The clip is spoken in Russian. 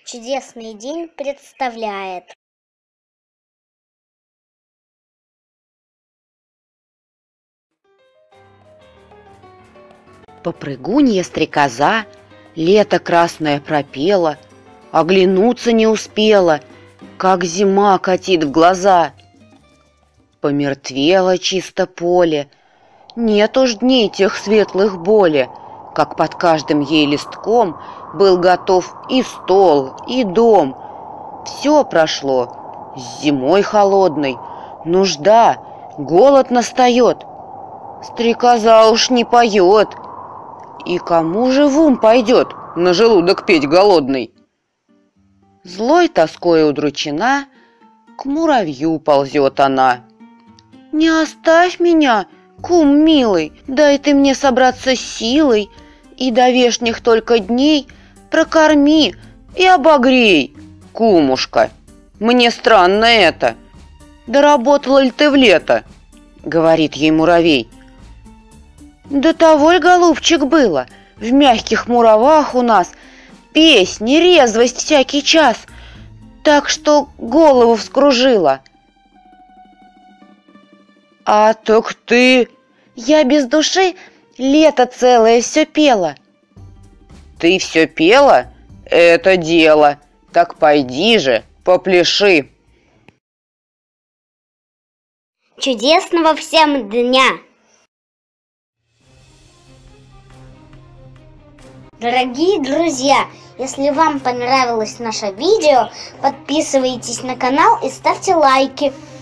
Чудесный день представляет. Попрыгунья-стрекоза лето красное пропела, оглянуться не успела, как зима катит в глаза. Помертвело чисто поле, нет уж дней тех светлых боли, как под каждым ей листком был готов и стол, и дом. Все прошло с зимой холодной, нужда, голод настает. Стрекоза уж не поет, и кому же в ум пойдет на желудок петь голодный? Злой тоской удручена, к муравью ползет она. «Не оставь меня, кум милый, дай ты мне собраться с силой, и до вешних только дней прокорми и обогрей, кумушка. Мне странно это. Доработала ли ты в лето?» — говорит ей муравей. «Да того ль, голубчик, было, в мягких муравах у нас песни, резвость всякий час, так что голову вскружила». «А так ты...» «Я без души лето целое все пела». «Ты все пела? Это дело. Так пойди же, попляши». Чудесного всем дня! Дорогие друзья, если вам понравилось наше видео, подписывайтесь на канал и ставьте лайки.